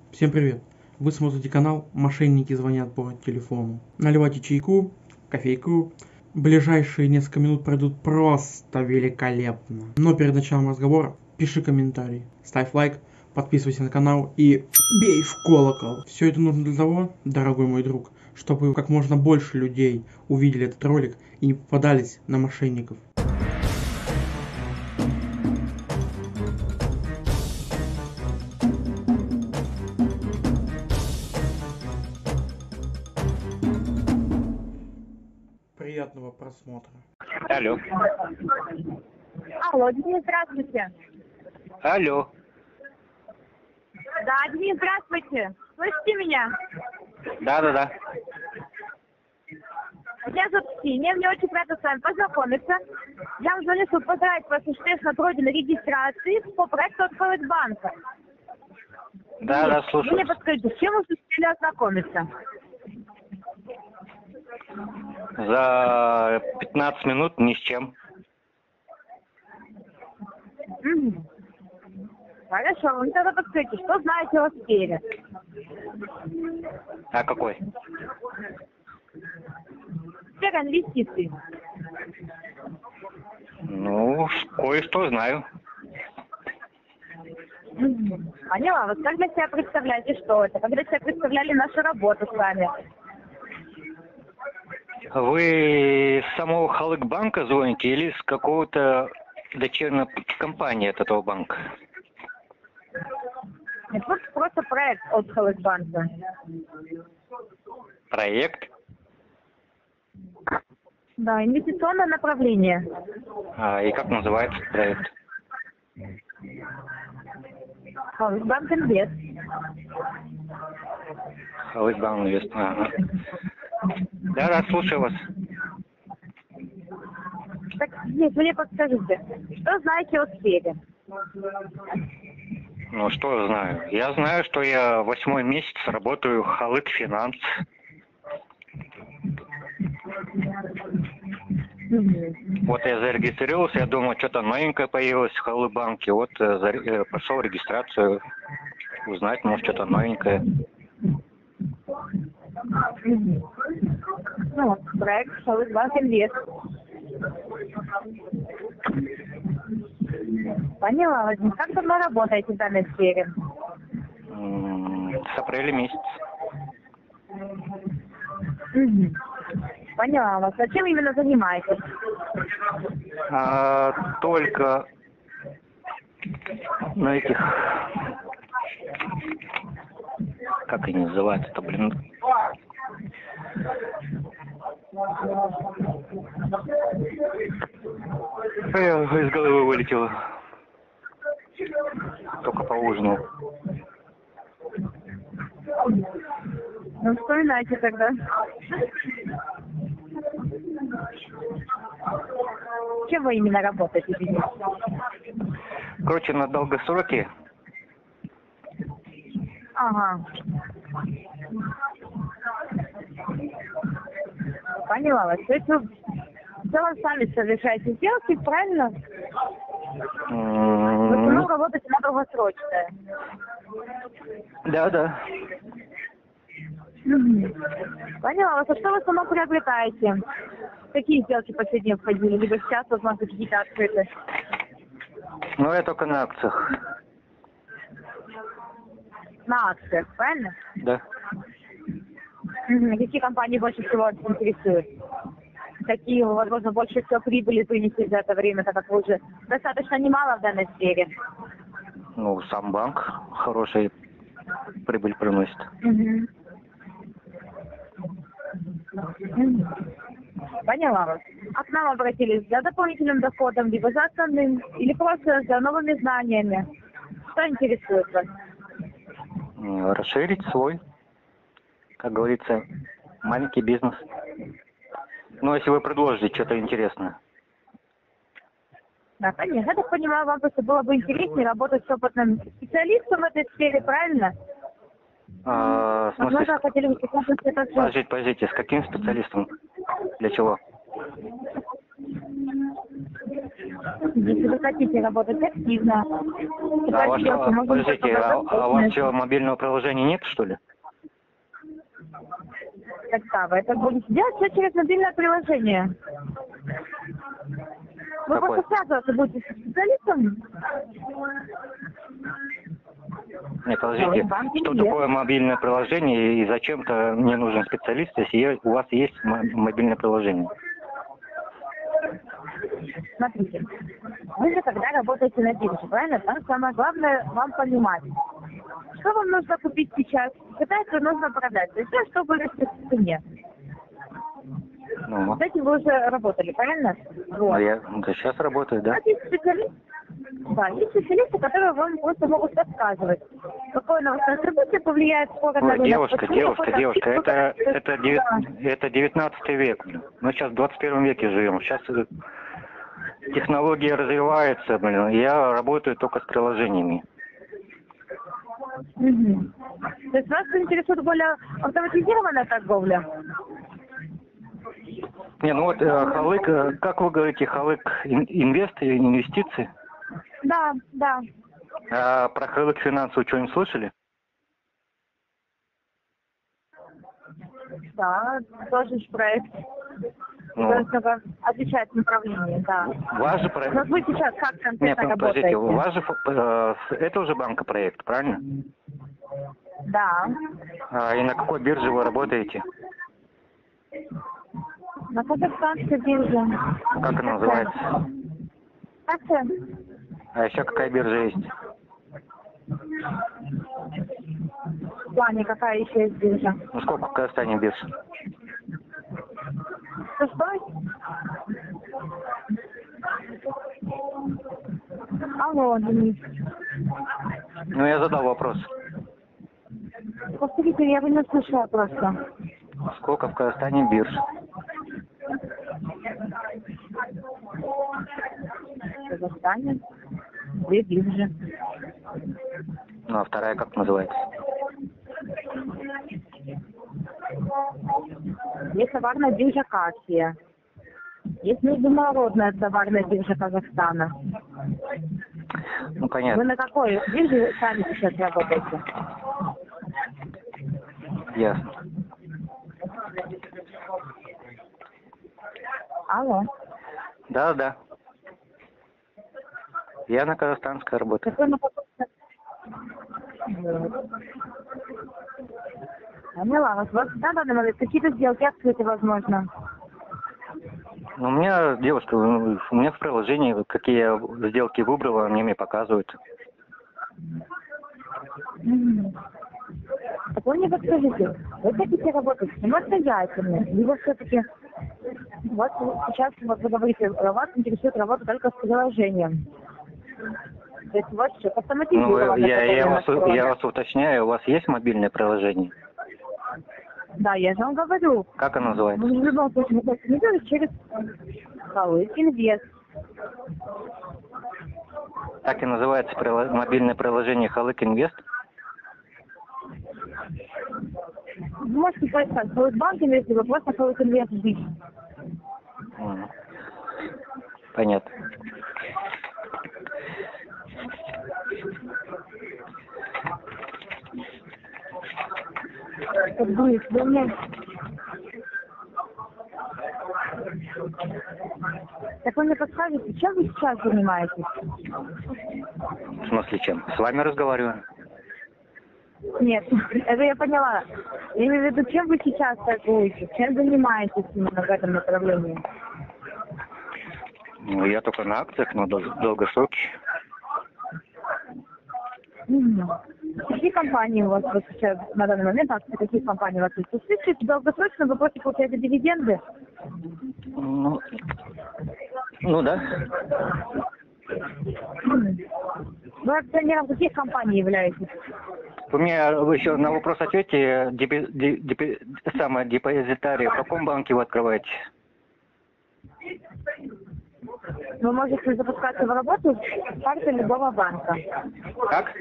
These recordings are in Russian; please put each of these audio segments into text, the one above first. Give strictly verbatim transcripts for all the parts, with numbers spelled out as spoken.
Всем привет! Вы смотрите канал «Мошенники звонят по телефону». Наливайте чайку, кофейку. Ближайшие несколько минут пройдут просто великолепно. Но перед началом разговора пиши комментарий, ставь лайк, подписывайся на канал и бей в колокол. Все это нужно для того, дорогой мой друг, чтобы как можно больше людей увидели этот ролик и не попадались на мошенников. Приятного просмотра. Алло. Алло, Денис, здравствуйте. Алло. Да, Денис, здравствуйте. Слышите меня? Да-да-да. Меня зовут Ксения, мне очень приятно с вами познакомиться. Я вам звоню, чтобы поздравить вас с успешно пройденной регистрацией по проекту от Халык-банка. Да-да, слушаю. Вы мне подскажите, с чем вы успели ознакомиться? За пятнадцать минут ни с чем. Угу. Хорошо, вы мне тогда подскажите, что знаете о сфере? А какой? Сфера инвестиций. Ну, кое-что знаю. Угу. Поняла, вот как для себя представляете, что это? Как для себя представляли нашу работу с вами? Вы с самого Халык-банка звоните или с какого-то дочерной компании от этого банка? Это просто проект от Халык-банка. Проект? Да, инвестиционное направление. А, и как называется проект? Халык-банк Инвест. Халык-банк Инвест. Ага. Да-да, слушаю вас. Так, нет, мне подскажите, что знаете о сфере? Ну, что знаю? Я знаю, что я восьмой месяц работаю в Халык Финанс. Угу. Вот я зарегистрировался, я думал, что-то новенькое появилось в Халык-банке. Вот э, за, э, пошел регистрацию, узнать, может, что-то новенькое. Угу. Ну, вот, проект Халык-банк Инвест. Поняла, Вадим. Как давно работаете в данной сфере? М-м, с апреля месяца. Угу. Поняла вас. А чем именно занимаетесь? А, только на этих... Как они называются-то, блин? Эх, из головы вылетело. Только поужинал. Ну, вспоминайте тогда. Чем вы именно работаете, Денис? Короче, на долгосроке. Ага. Поняла вас. То есть вы в целом сами совершаете сделки, правильно? В основном работаете на долгосрочное. Да, да. Угу. Поняла вас. А что вы сама приобретаете? Какие сделки последние входили? Либо сейчас, возможно, какие-то открыты? Ну, я только на акциях. На акциях, правильно? Да. Угу. Какие компании больше всего вас интересуют? Какие, возможно, больше всего прибыли принесли за это время, так как вы уже достаточно немало в данной сфере? Ну, сам банк хороший прибыль приносит. Угу. Угу. Поняла вас. А к нам обратились за дополнительным доходом, либо за основным, или просто за новыми знаниями? Что интересует вас? Расширить свой, как говорится, маленький бизнес. Ну, если вы предложите что-то интересное. Да, конечно. Я так понимаю, вам просто было бы интереснее работать с опытным специалистом в этой сфере, правильно? А, в смысле, Возможно, хотели бы посмотреть это все. подождите, подождите, с каким специалистом? Для чего? Если вы хотите работать активно, А у вас, а, подождите, а, а у вас что, мобильного приложения нет, что ли? Так, да, вы это будете делать все через мобильное приложение. Вы Какое? просто связываться будете с специалистом. Нет, подождите, что такое мобильное приложение и зачем-то мне нужен специалист, если у вас есть мобильное приложение? Смотрите, вы же когда работаете на бирже, правильно? Там самое главное вам понимать, что вам нужно купить сейчас, когда это нужно продать. То есть все, что вырастет в цене. Ну, С этим вы уже работали, правильно? Вот. ну я да, сейчас работаю, да? А есть специалисты, да, есть специалисты, которые вам просто могут подсказывать, какое новостное событие повлияет скоро на Ой, рынок. девушка, Почему девушка, какой-то девушка, актив- это, это, девят- Да. это девятнадцатый век. Блин. Мы сейчас в двадцать первом веке живем. Сейчас э, технологии развиваются, блин. Я работаю только с приложениями. Мгм. То есть вас интересует более автоматизированная торговля? Не, ну вот э, Халык, э, как вы говорите, Халык ин- инвест, инвестиции? Да, да. А про Халык финансы вы что-нибудь слышали? Да, тоже ж проект. Ну. То есть только отличается направление, да. Ваш же проект? Вот вы сейчас как Нет, конкретно ну, работаете? подождите, у вас же э, это уже банка проект, правильно? Да. А, и на какой бирже вы работаете? На казахстанской бирже. Как она называется? Акция? А еще какая биржа есть? В плане какая еще есть биржа? Ну сколько в Казахстане бирж? Шестой? Алло, Денис. Ну я задал вопрос. Повторите, я вы не слышала просто. Сколько в Казахстане бирж? В Казахстане две биржи. Ну а вторая как называется? Есть товарная биржа Кассия. Есть международная товарная биржа Казахстана. Ну Вы понятно. на какой бирже сами сейчас работаете? Ясно. Алло. Да, да. Я на казахстанской работаю. Какой на какой? Поняла вас. Вот на данный момент какие-то сделки открыты, возможно. Ну, у меня, девушка, у меня в приложении, какие я сделки выбрала, они мне показывают. Мгм. Так вы мне подскажите, вы хотите работать самостоятельно, либо все-таки вот сейчас вот вы говорите, вас интересует работа только с приложением. То есть вот что, Ну, автоматизированно. я, я, вас, настроено. я вас уточняю, у вас есть мобильное приложение? Да, я же вам говорю. Как оно называется? Мы в любом случае автоматизируем через Халык Инвест. Так и называется прило- мобильное приложение Халык Инвест? Вы можете поискать Халык Банк Инвест, либо просто Халык Инвест жить. М. Понятно. Как будет, вы мне... Так вы мне подскажете, чем вы сейчас занимаетесь? В смысле чем? С вами разговариваю. Нет, это я поняла. Я имею в виду, чем вы сейчас торгуете, чем занимаетесь именно в этом направлении? Ну, я только на акциях, но дол- долгосроки. Мгм. Какие компании у вас вот сейчас на данный момент, акции каких компаний у вас есть? То есть, долгосрочно вы просто получаете дивиденды? Ну, ну да. Мгм. Вы акционером каких компаний являетесь? Вы мне вы еще на вопрос ответьте, депи, де- депи- самое депозитарий, в каком банке вы открываете? Вы можете запускаться в работу с карты любого банка. Как?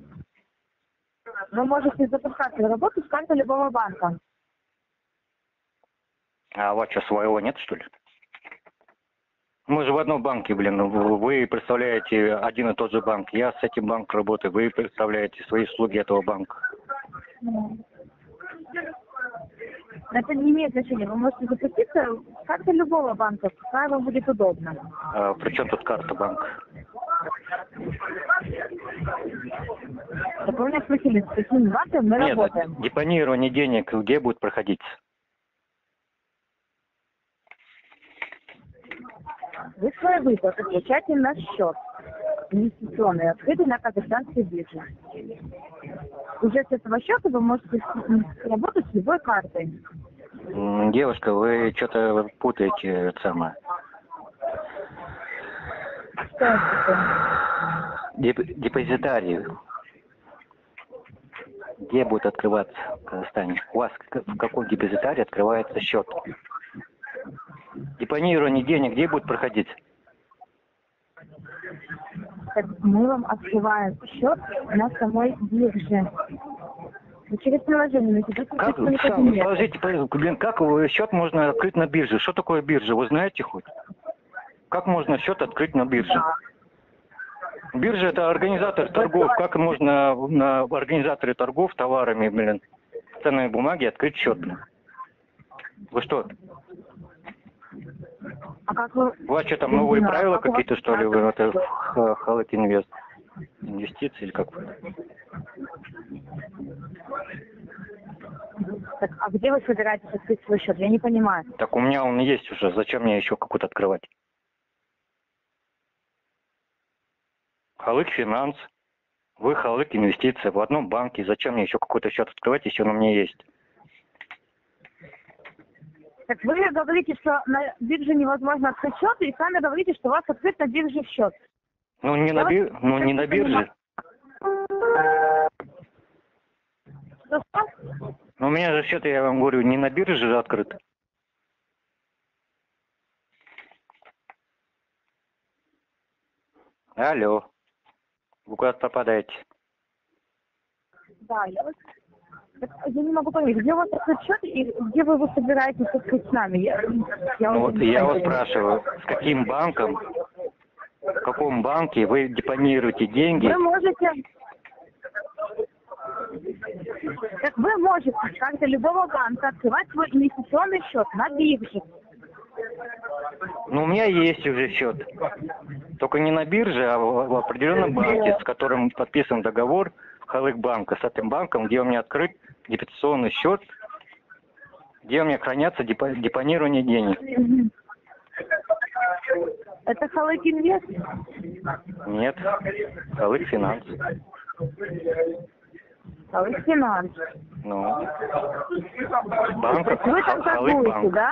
Вы можете запускаться в работу с карты любого банка. А у вас что, своего нет, что ли? Мы же в одном банке, блин. Вы представляете один и тот же банк. Я с этим банком работаю. Вы представляете свои услуги этого банка. Это не имеет значения. Вы можете запуститься в карте любого банка, какая вам будет удобна. А при чем тут карта банка? Так вы меня спросили, с каким банком мы Нет, работаем. депонирование денег где будет проходить? Вы свои выплаты получаете на счет инвестиционный, открытый на казахстанской бирже. Уже с этого счета вы можете работать с любой картой. М, Девушка, вы что-то путаете это самое. Что это такое? Деп- депозитарий. Где будет открываться в Казахстане? У вас к- в каком депозитарии открывается счет? Депонирование денег где будет проходить? Так мы вам открываем счет на самой бирже. Вы через приложение найдете Как, собственный сам, кабинет. скажите, пожалуйста, блин, как вы- счет можно открыть на бирже? Что такое биржа? Вы знаете хоть? Как можно счет открыть на бирже? Да. Биржа это организатор торгов. Как можно на организаторе торгов товарами, блин, ценные бумаги открыть счет, блин? Вы что? А как вы... У вас что там новые Да, правила как у вас- какие-то, что ли? Вы это Халык Инвест? Инвестиции или как? Так, а где вы собираетесь открыть свой счет? Я не понимаю. Так у меня он есть уже. Зачем мне еще какой-то открывать? Халык Финанс. Вы Халык Инвестиции в одном банке. Зачем мне еще какой-то счет открывать, если он у меня есть? Так вы говорите, что на бирже невозможно открыть счет, и сами говорите, что у вас открыт на бирже счет. Ну не на, бир... ну, не на бирже. Что, что? Но у меня же счет, я вам говорю, не на бирже же открыт. Алло. Вы куда-то пропадаете. Да, я, вот- так я не могу понять, где у вас открыт счет и где вы его собираетесь открыть с нами? Я, я Ну уже вот не я вас понимаю. спрашиваю, с каким банком, в каком банке вы депонируете деньги? Вы можете... Так вы можете, как для любого банка, открывать свой инвестиционный счет на бирже. Ну, у меня есть уже счет. Только не на бирже, а в, в определенном банке, с которым подписан договор Халык банка, с этим банком, где у меня открыт депозитационный счет, где у меня хранятся депо, депонирование денег. Это Халык Инвест? Нет, Халык Финанс. Халык Финанс. Ну, банк, Вы там Халык торгуете, банк. да?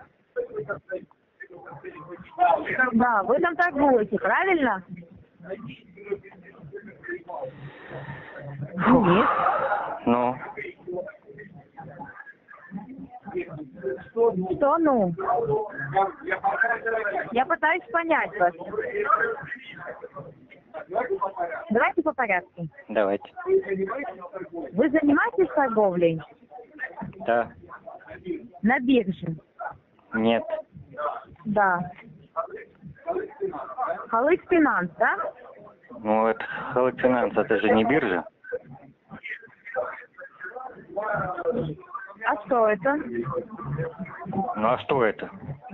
Да, вы там торгуете, правильно? Нет. Ну, Что ну? Я пытаюсь понять вас. Давайте по порядку. давайте. Вы занимаетесь торговлей Да, на бирже? нет. Да. Халык Финанс, да? Ну, это Халык Финанс, это же не биржа. А что это? Ну, а что это?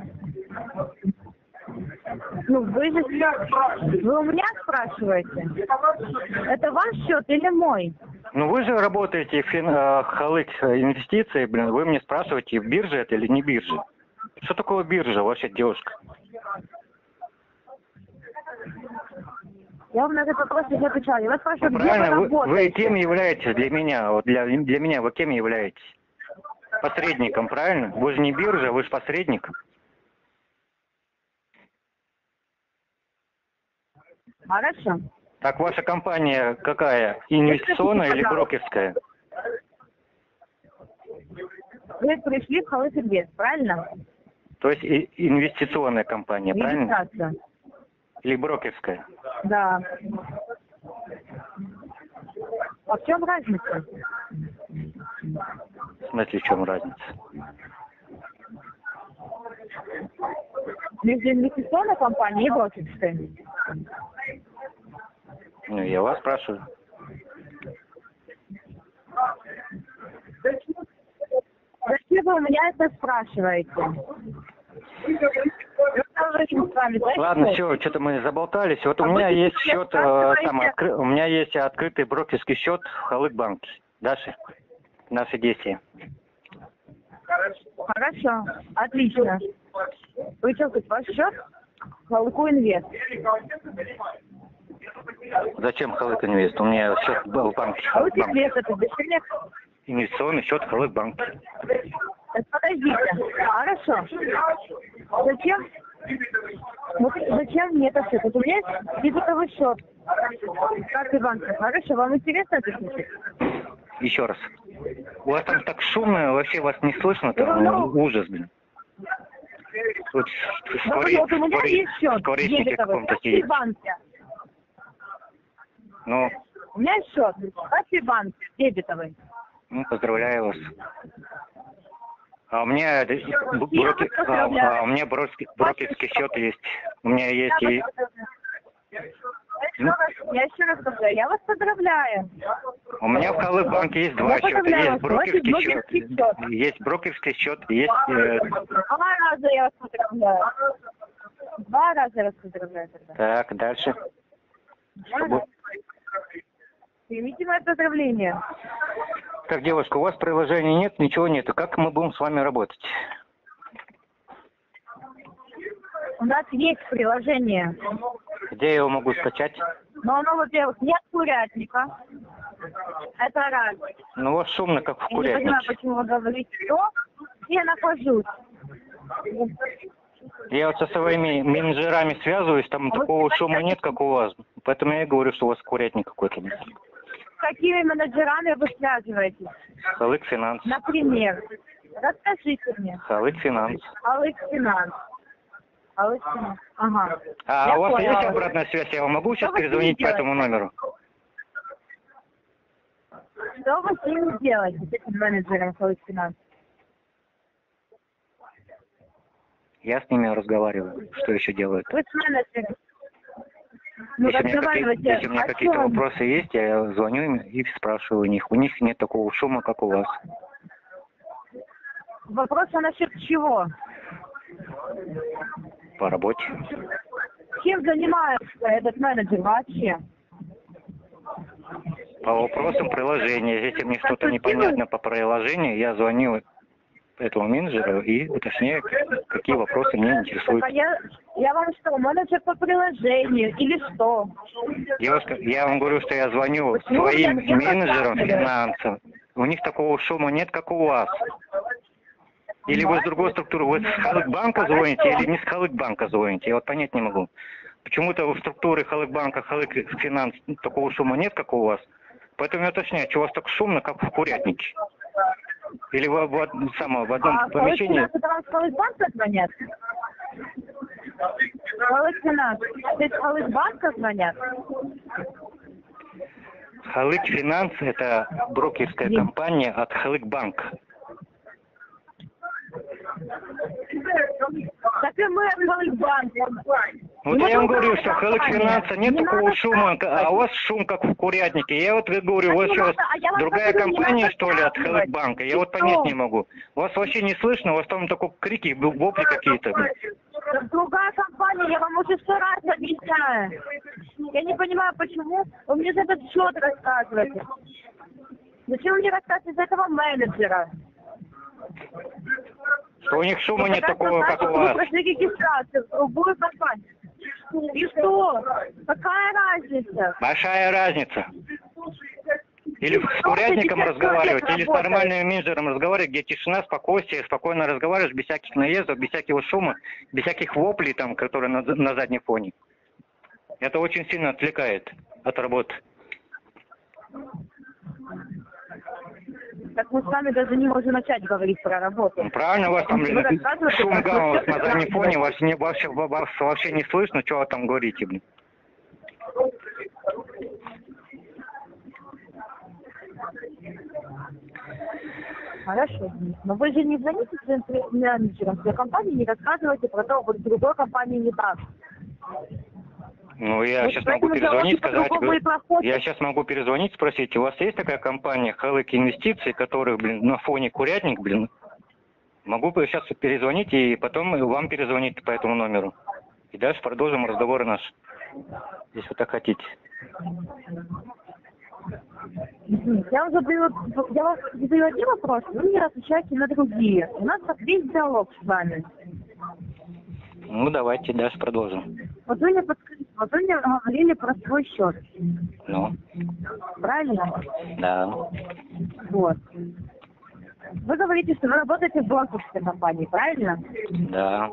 Ну, вы же... Вы у меня спрашиваете? Это ваш счет или мой? Ну, вы же работаете в фин... э, Халык Инвестиции, блин, вы мне спрашиваете, биржа это или не биржа? Что такое биржа, вообще, девушка? Я вам на этот вопрос уже отвечала. Я вас спрашиваю, Ну, где вы правильно, вы, вы работаете? кем являетесь для меня? Вот для, для меня вы кем являетесь? Посредником, правильно? Вы же не биржа, вы же посредник. Хорошо. Так ваша компания какая? Инвестиционная или брокерская? Вы пришли в Халык Инвест, правильно? То есть и- инвестиционная компания, правильно? Регистрация. Или брокерская? Да. А в чем разница? В смысле, в чем разница? между инвестиционной компанией и брокерской. Ну, я вас спрашиваю. Зачем вы у меня это спрашиваете? Ладно, все, что-то мы заболтались. Вот у меня есть счет, э, там, откры... у меня есть открытый брокерский счет в Халык-банке. Дальше наши действия. Хорошо, отлично. Вы что, хоть ваш счет? Халыку Инвест. Зачем Халык Инвест? У меня счет был в банке. Халык Инвест это дешевле. Инвестиционный счет в Халык-банке. Подождите. Хорошо. Зачем? Вот зачем мне это все? Вот у меня есть дебетовый счет. Как и банка. Хорошо, вам интересно это слушать? Еще раз. У вас там так шумно, вообще вас не слышно, там ну, ужас, блин. Тут скорее, вот у меня скорее, есть счет дебетовый в каком-то сидит. банке. Ну? У меня есть счет в банке дебетовый. Ну, поздравляю вас. А у меня брокер, а, а у меня брокер, брокерский счет есть. У меня есть и... Я, я еще раз говорю, я вас поздравляю. У меня в Халык-банке есть два счета. Есть брокерский счет, счет, есть брокерский счет, есть... Э... Два раза я вас поздравляю. Два раза я вас поздравляю тогда. Так, дальше. Чтобы... Примите мое поздравление. Так, девушка, у вас приложения нет, ничего нету. Как мы будем с вами работать? У нас есть приложение. Где я его могу скачать? Но оно, во-первых, нет курятника. Это раз. Ну, у вас шумно, как в курятнике. Я не понимаю, почему вы говорите, что я нахожусь. Я вот со своими менеджерами связываюсь, там а такого шума нет, как у вас. Поэтому я и говорю, что у вас курятник какой-то. С какими менеджерами вы связываетесь? Халык Финанс. Например, расскажите мне. Халык Финанс. Халык Финанс. Халык Финанс. Ага. А я у вас поняла. есть обратная связь? Я вам могу сейчас перезвонить по этому номеру? Что вы с ними делаете, с этим менеджером Халык Финанс? Я с ними разговариваю. Что еще делают? Вы с менеджером. Ну, если, у меня какие, если у меня какие-то вопросы есть, я звоню им и спрашиваю у них. У них нет такого шума, как у вас. Вопрос насчет чего? По работе. Чем занимается этот менеджер вообще? По вопросам приложения. Если мне что-то непонятно по приложению, я звоню этому менеджеру и уточняю, какие вопросы меня интересуют. А я, я вам что, менеджер по приложению или что? Девушка, я вам говорю, что я звоню Почему своим я, менеджерам финансов. У них такого шума нет, как у вас. Или вы с другой структуры, вы с Халык-банка звоните, или не с Халык-банка звоните. Я вот понять не могу. Почему-то в структуре Халык-банка, Халык-финанс такого шума нет, как у вас. Поэтому я уточняю, что у вас так шумно, как в курятнике. Или в, в, в, само, в одном а помещении? А вам с Халык-банка звонят? Халык-финанс. Это с Халык-банка звонят? Халык-финанс – это брокерская Нет. компания от Халык-банка. Так и мы от Халык-банка. Вот я вам говорю, что в Халык-финанса нет не такого шума, а у вас шум, как в курятнике. Я вот говорю, у вас что, а другая говорю, компания, что ли, от Халык-банка? Я вот понять не могу. У вас вообще не слышно, у вас там только крики, вопли какие-то. Другая компания, я вам уже сто раз объясняю. Я не понимаю, почему вы мне за этот счет рассказываете. Зачем вы мне рассказываете за этого менеджера? Что у них шума нет такого, как у вас. Вы прошли регистрацию в другую компанию. И что? Какая разница? Большая разница. Или с курятником разговаривать, или с нормальным менеджером разговаривать, где тишина, спокойствие, спокойно разговариваешь, без всяких наездов, без всякого шума, без всяких воплей, там, которые на, на заднем фоне. Это очень сильно отвлекает от работы. Так мы с вами даже не можем начать говорить про работу. Ну, правильно, у вас там шум гамма, у вас на заднем фоне, вас, не, вообще, вас вообще не слышно, что вы там говорите, блин. Хорошо, Денис. Но вы же не звоните своим менеджерам своей компании, не рассказывайте про то, вот в другой компании не так. Ну, я Вот сейчас могу поэтому перезвонить, заводы сказать, по-другому и проходят. я сейчас могу перезвонить, спросить, у вас есть такая компания Халык Инвестиции, которая, блин, на фоне курятник, блин, могу сейчас перезвонить и потом вам перезвонить по этому номеру. И дальше продолжим разговор наш, если вы так хотите. Я уже задаю, я вас задаю один вопрос, вы мне отвечаете на другие. У нас так весь диалог с вами. Ну, давайте дальше продолжим. Вот вы мне подскажите, вот вы мне говорили про свой счет. Ну, Правильно? да. Вот. Вы говорите, что вы работаете в брокерской компании, правильно? Да.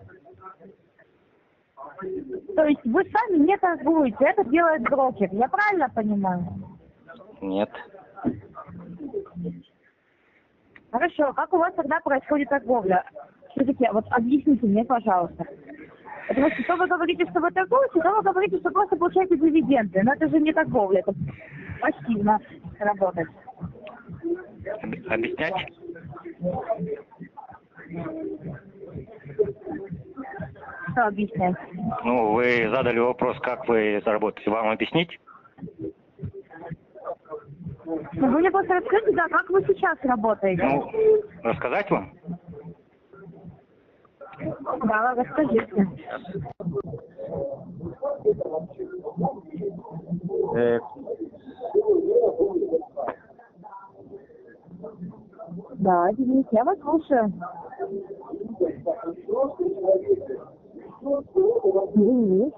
То есть вы сами не торгуете, это делает брокер. Я правильно понимаю? Нет. Хорошо, как у вас тогда происходит торговля? Все-таки, вот объясните мне, пожалуйста. Потому что то вы говорите, что вы торгуете, то вы говорите, что просто получаете дивиденды. Но это же не торговля, это пассивно работать. Об- Объяснять? Что объяснять? Ну, вы задали вопрос, как вы заработаете. Вам объяснить? Ну, вы мне просто расскажите, да, как вы сейчас работаете? Ну, рассказать вам? Да, расскажите. Э, Да, Денис, я вас слушаю. Денис.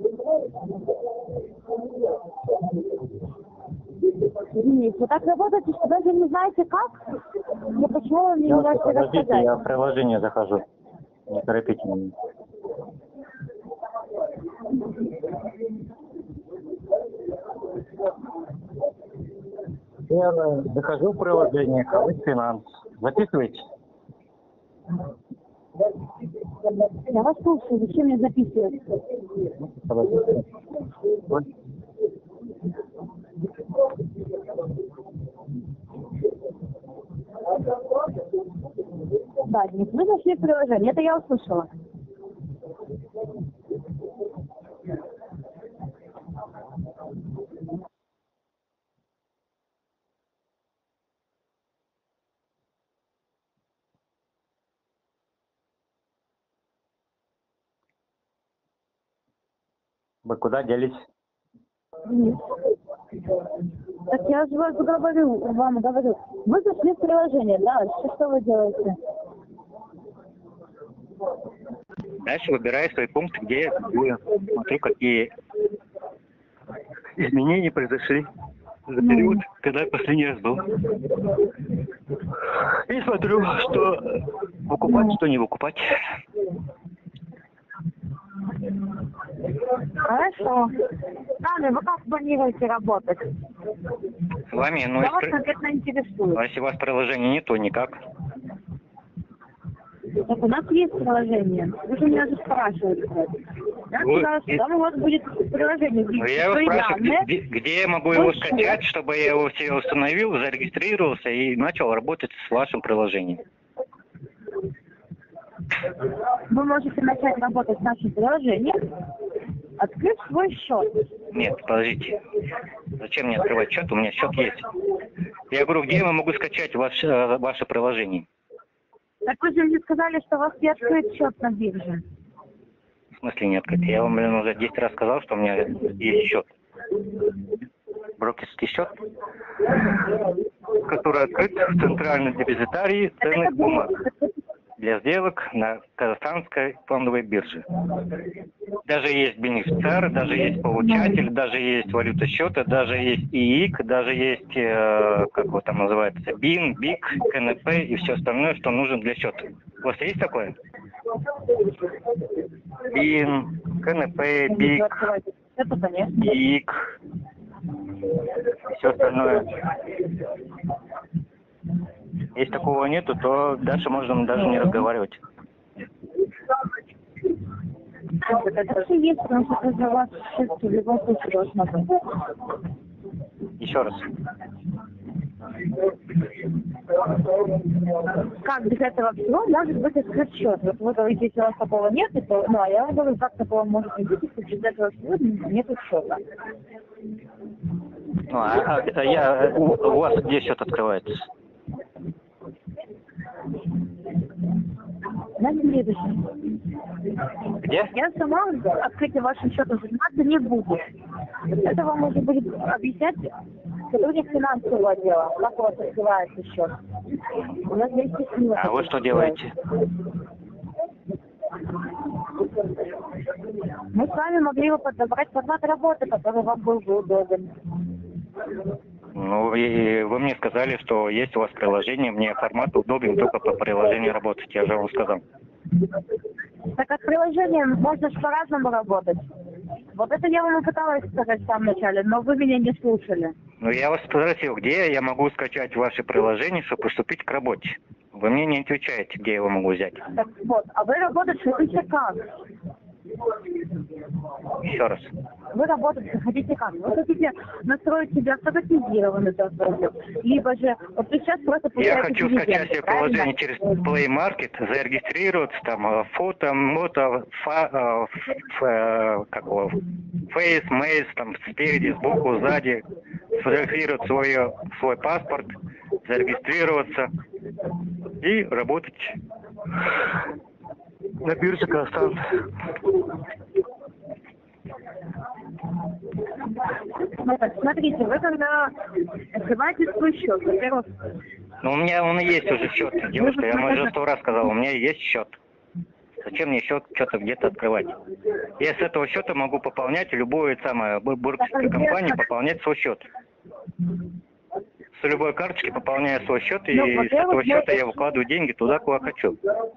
Денис, вы так работаете, что даже не знаете как? Я почему вы мне не можете подождите, рассказать? я в приложение захожу. Не торопите меня. Я э, захожу в приложение Халык Финанс. Записывайте? Я вас слушаю, зачем мне записывать? Подождите. Вот. Да, Денис, вы зашли в приложение, это я услышала. Вы куда делись? Денис. Так я же вас говорю, вам говорю. Вы зашли в приложение, да? Сейчас что вы делаете? Дальше выбираю свои пункты, где я торгую. Смотрю, какие изменения произошли за период, когда я последний раз был. И смотрю, что выкупать, что не выкупать. Хорошо. Далее, вы как планируете работать? С вами, ну, Я вас если, конкретно интересует. а если у вас приложения нет, то никак. Так у нас есть приложение. Вы же меня уже спрашиваете. Я Вы- сказала, что там у вас будет приложение. Ну, я его свои спрашиваю, где, данные. где- где я могу его Больше скачать, чтобы я его себе установил, зарегистрировался и начал работать с вашим приложением. Вы можете начать работать с нашим приложением, открыв свой счет. Нет, подождите. Зачем мне открывать счет? У меня счет есть. Я говорю, где я могу скачать ваш, э, ваше приложение? Так вы же мне сказали, что у вас не открыт счет на бирже. В смысле не открыть? Я вам, блин, уже десять раз сказал, что у меня есть счет. Брокерский счет, который открыт в центральной депозитарии ценных бумаг для сделок на казахстанской фондовой бирже. Даже есть бенефициар, даже есть получатель, даже есть валюта счета, даже есть ИИК, даже есть, э, как его там называется, БИН, БИК, КНП и все остальное, что нужно для счета. У вас есть такое? БИН, КНП, БИК, Это, конечно. ИИК и все остальное. Если такого нету, то дальше можно даже не разговаривать. Это все есть, потому что это для вас все в любом случае должно быть. Еще раз. Как без этого всего может быть открыт счет? Вот вы говорите, если у вас такого нет, то, ну, а я вам говорю, как такого может быть, если без этого всего нет счета. Ну, а, а, а я, у, у вас где счет открывается? На следующем. Где? Я сама открытием вашим счетом заниматься не буду. Это вам можно будет объяснять сотрудник финансового отдела, как у вас открывается счет. У нас есть письмо. А вы что делаете? Мы с вами могли бы подобрать формат работы, который вам был бы удобен. Ну, и вы мне сказали, что есть у вас приложение, мне формат удобен только по приложению работать, я же вам сказал. Так от приложения можно же по-разному работать. Вот это я вам и пыталась сказать в самом начале, но вы меня не слушали. Ну, я вас спросил, где я могу скачать ваше приложение, чтобы приступить к работе. Вы мне не отвечаете, где я его могу взять. Так вот, а вы работаете, хотите как? Еще раз. Вы работаете, хотите как? Вы хотите настроить себе автоматизированный доступ, либо же, вот вы сейчас просто... Я хочу скачать себе приложение через Play Market, зарегистрироваться, там, фото, мото, фа, фа, как его, фейс, мейс, там, спереди, сбоку, сзади, сфотографировать свой, свой паспорт, зарегистрироваться и работать на бирже Казахстан. Смотрите, вы когда открываете свой счет, во-первых... Ну, у меня он и есть уже счет, девушка, я вам уже сто раз сказал, у меня есть счет. Зачем мне счет что-то где-то открывать? Я с этого счета могу пополнять любую самую брокерскую компанию, пополнять свой счет. С любой карточки пополняю свой счет, и ну, с этого счета я выкладываю деньги туда, куда хочу.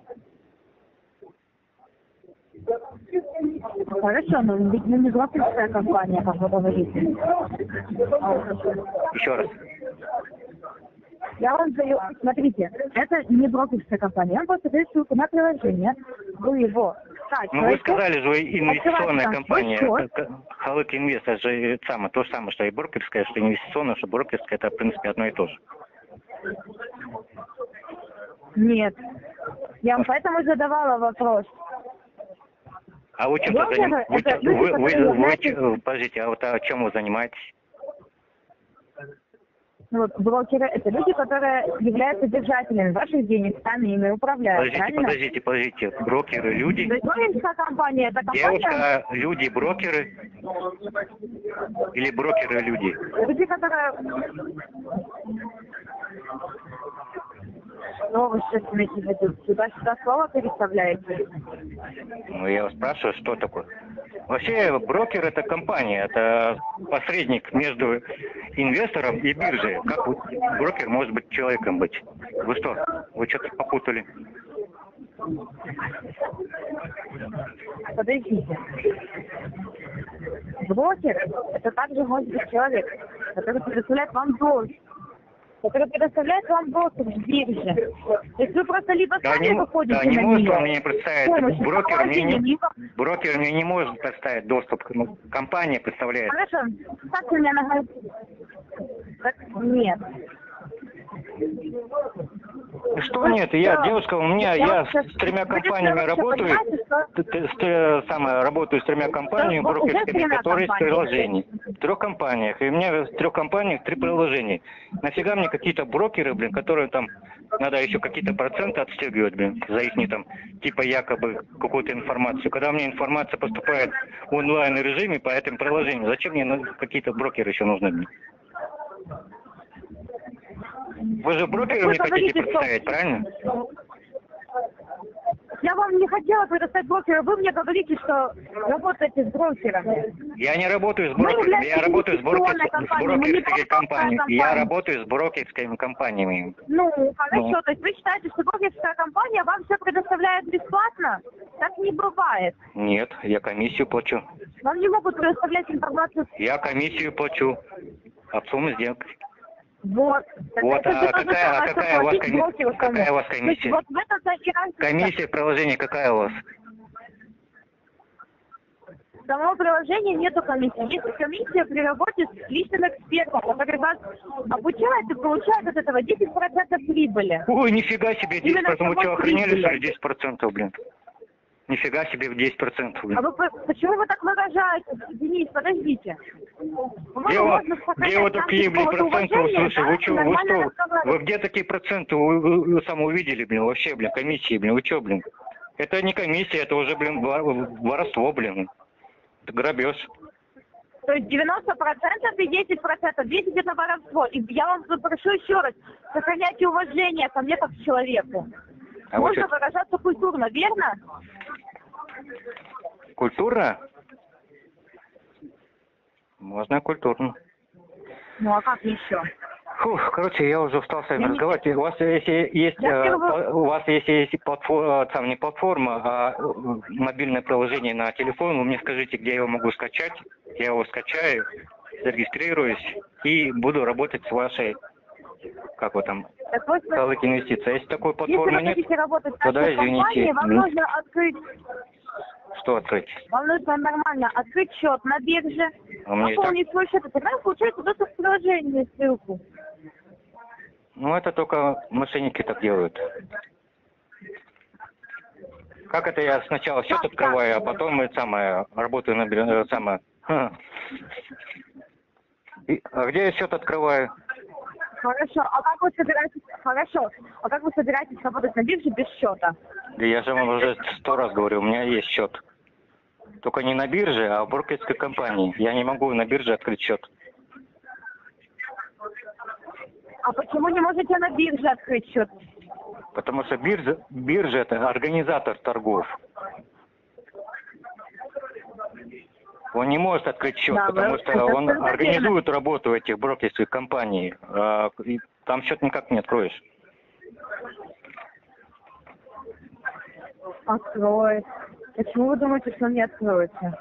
Хорошо, но ведь мы не брокерская компания, как вы говорите. Еще раз. Я вам даю, смотрите, это не брокерская компания, я вам просто даю ссылку на приложение, вы его скачиваете. Ну вы сказали же, инвестиционная компания, Халык Инвест, это же самое, то же самое, что и брокерская, что инвестиционная, что брокерская, это в принципе одно и то же. Нет, я вам поэтому задавала вопрос. А вы чем-то занимаетесь? Вы, вы, вы, вы, вы, подождите, а вот а чем вы занимаетесь? Вот, брокеры – это люди, которые являются держателями ваших денег, сами ими управляют, Подождите, правильно? подождите, подождите. Брокеры, люди? Брокерская компания – это компания… Девушка, люди, брокеры? Или брокеры, люди? Люди, которые… Что вы сейчас имеете в виду? Сюда-сюда слово переставляете? Ну, я вас спрашиваю, что такое? Вообще, брокер – это компания, это посредник между инвестором и биржей. Как вы, брокер может быть человеком быть? Вы что, вы что-то попутали? Подождите. Брокер – это также может быть человек, который предоставляет вам долг, который предоставляет вам доступ к бирже. То есть вы просто либо да сами не, выходите да не на может нее, он мне представить. Брокер мне не, либо... брокер мне не может представить доступ. Ну, компания представляет. Хорошо. Так у меня нога... Так, нет. Что нет? Я, девушка, у меня, я с тремя компаниями работаю, с, самое, работаю с тремя компаниями брокерскими, которые есть приложения. В трех компаниях. И у меня в трех компаниях три приложения. Нафига мне какие-то брокеры, блин, которые там, надо еще какие-то проценты отстегивать, блин, за их там, типа якобы какую-то информацию. Когда у меня информация поступает в онлайн-режиме по этим приложениям, зачем мне какие-то брокеры еще нужны, блин? Вы же брокеры мне хотите представить, правильно? Я вам не хотела предоставить брокера. Вы мне говорите, что работаете с брокером. Я не работаю с брокером, я работаю с, брокер... с брокерской компанией. Я работаю с брокерскими компаниями. Ну, хорошо. Ну. То есть вы считаете, что брокерская компания вам все предоставляет бесплатно? Так не бывает. Нет, я комиссию плачу. Вам не могут предоставлять информацию. Я комиссию плачу. От суммы сделки. Вот. Вот, а какая, а какая, у вас комиссия? какая у вас комиссия? Вот в этом комиссия в приложении какая у вас? В самом приложении нету комиссии. Есть комиссия при работе с личным экспертом, который вас обучает и получает от этого десять процентов прибыли. Ой, нифига себе, десять процентов. Вы что, охренели, прибыли. что ли, десять процентов, блин? Нифига себе в десять процентов, блин. А вы почему вы так выражаетесь? Денис, подождите. Где, вы, где вы такие, блин, проценты услышали? Вы что, вы что? Вы где такие проценты вы, вы, вы сам увидели, блин, вообще, блин, комиссии, блин, вы что, блин? Это не комиссия, это уже, блин, воровство, блин. Это грабеж. То есть девяносто процентов и десять процентов. десять это воровство. И я вам прошу еще раз, сохраняйте уважение ко мне как к человеку. А Можно вот выражаться культурно, верно? Культурно? Можно культурно. Ну а как еще? Фух, короче, я уже устал с вами Я разговаривать. Не... У вас если есть, Я э, первый... у вас если есть платформа, там не платформа, а мобильное приложение на телефон, вы мне скажите, где я его могу скачать. Я его скачаю, зарегистрируюсь и буду работать с вашей, как вы там, Халык Инвестиции. Если такой платформы Если вы хотите нет, работать с то да, нашей извините. компанией, вам нужно открыть... Что открыть? Вам нужно нормально открыть счет на бирже, А мне пополнить свой счет, и тогда получается доступ в приложение, ссылку. Ну, это только мошенники так делают. Как это я сначала счет открываю, а потом это самое, работаю на бирже, самое. И, а где я счет открываю? Хорошо, а как вы собираетесь... Хорошо, а как вы собираетесь работать на бирже без счета? Да я же вам уже сто раз говорю, у меня есть счет. Только не на бирже, а в брокерской компании. Я не могу на бирже открыть счет. А почему не можете на бирже открыть счет? Потому что биржа, биржа это организатор торгов. Он не может открыть счет, Да, потому вы, что он организует верно. Работу этих брокерских компаний. А, и там счет никак не откроешь. Откроет. Почему вы думаете, что он не откроется?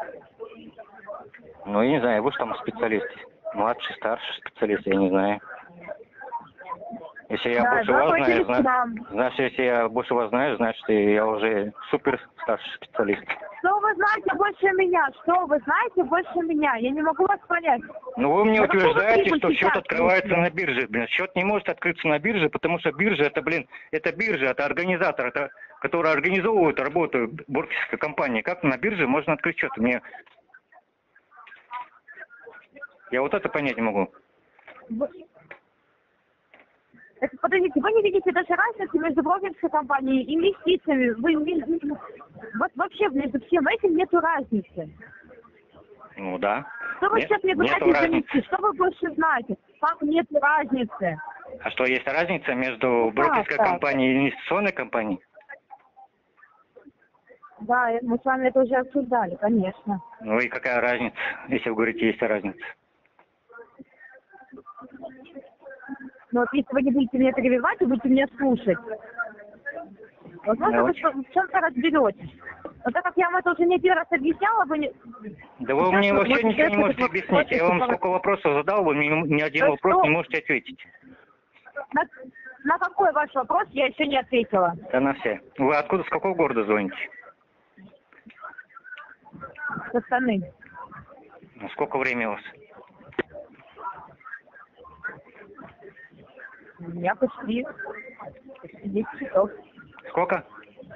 Ну, я не знаю, вы же там специалист. Младший, старший специалист, я не знаю. Если я да, больше вас знаю, зна... значит, если я больше вас знаю, значит, я уже супер старший специалист. Что вы знаете больше меня? Что вы знаете больше меня? Я не могу вас понять. Ну, вы мне да утверждаете, что счет открывается на бирже. Блин, счет не может открыться на бирже, потому что биржа, это, блин, это биржа, это организатор, это, который организовывает работу брокерской компании. Как на бирже можно открыть счет? Мне... Я вот это понять не могу. Вы... Это, подождите, вы не видите даже разницы между брокерской компанией и инвестициями. Вы, вы, вот вообще между всем этим нету разницы. Ну да. Что вы нет, сейчас мне пытаетесь занести? Что вы больше знаете? Как нет разницы? А что, есть разница между да, брокерской да. компанией и инвестиционной компанией? Да, мы с вами это уже обсуждали, конечно. Ну и какая разница, если вы говорите, есть разница? Но вот если вы не будете меня перебивать и будете меня слушать, возможно, да вы в чем-то разберетесь. Но так как я вам это уже не первый раз объясняла, вы не... Да вы мне вообще ничего не можете объяснить. Я вам сколько вопросов задал, вы мне ни один вопрос не можете ответить. На, на какой ваш вопрос я еще не ответила? Да на все. Вы откуда, с какого города звоните? С Астаны. Ну, сколько времени у вас? У меня почти, почти десять часов. Сколько?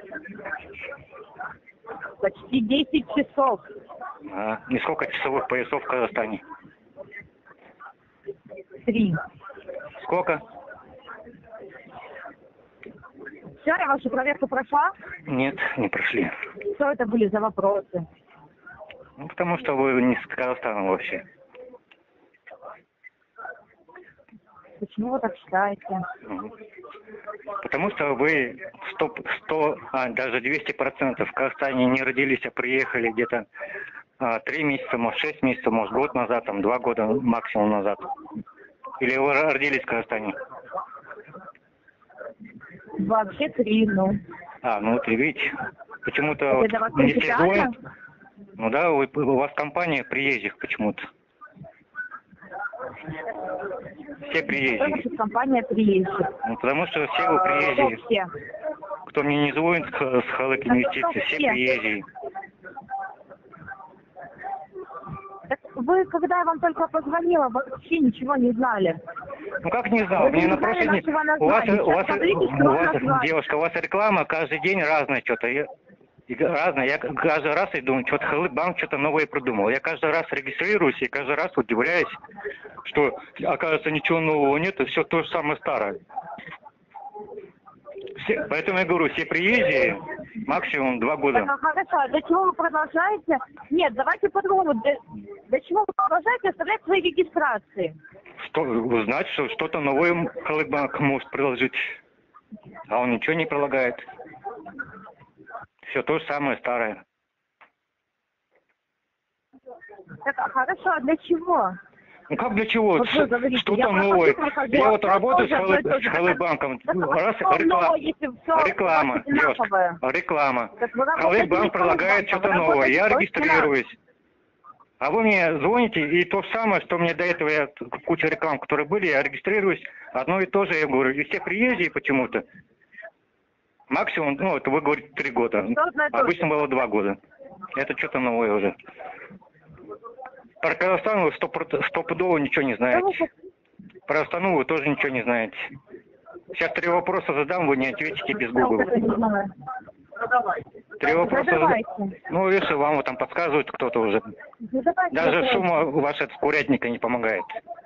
Почти десять часов. А, и сколько часовых поясов в Казахстане? Три. Сколько? Все, я вашу проверку прошла? Нет, не прошли. Что это были за вопросы? Ну, потому что вы не с Казахстана вообще. Почему вы так считаете? Потому что вы сто, сто а, даже двести процентов в Казахстане не родились, а приехали где-то а, три месяца, может шесть месяцев, может год назад, там два года максимум назад. Или вы родились в Казахстане? Вообще три, ну. А, ну вот видите, почему-то вот, не все звонят. Ну да, вы, у вас компания приезжих почему-то. Все приезжие. Что компания приезжих? Ну, потому что все вы приезжие. Все. Кто мне не звонит с Халык Инвестиции, все приезжие. вы, когда я вам только позвонила, вообще ничего не знали. Ну как не знал? Вы Мне не на знали прошлый день... нашего У вас, названия. у вас, Сейчас смотрите, что у вам вас, назвали. девушка, у вас реклама каждый день разная что-то. Я- и разное. Я каждый раз и думаю, что-то Халык-банк что-то новое придумал. Я каждый раз регистрируюсь и каждый раз удивляюсь, что, оказывается, ничего нового нет, и все то же самое старое. Все, поэтому я говорю, все приезжие максимум два года. Так, а хорошо, а для чего вы продолжаете? Нет, давайте по-другому. Для, для чего вы продолжаете оставлять свои регистрации? Что, узнать, что что-то новое Халык-банк может предложить. А он ничего не предлагает. Все то же самое старое. Так, а хорошо, а для чего? Ну как для чего? Вот вы говорите, Что-то я новое. прохожу, прохожу, Я а вот всё работаю с, тоже Халык, одно и то с же. Халык-банком. Так, Раз, а что реклама. новое, если всё Реклама, у вас одинаковое? девушка, реклама. Так вы работаете Халык-банк не с предлагает Халык-банком, что-то вы новое. работаете Я против регистрируюсь. А вы мне звоните, и то же самое, что мне до этого, я куча реклам, которые были, я регистрируюсь, одно и то же, я говорю, и все приезжие почему-то. Максимум, ну, это вы говорите три года. Что одно и то же? Обычно было два года. Это что-то новое уже. Про Казахстан вы сто- стопудово ничего не знаете. Про Астану вы тоже ничего не знаете. Сейчас три вопроса задам, вы не ответите без Я вот Google. это не знаю. Три вопроса задам. Задавайте. Ну, если вам вот там подсказывает кто-то уже. Задавайте Даже вопрос. шума вашего курятника не помогает.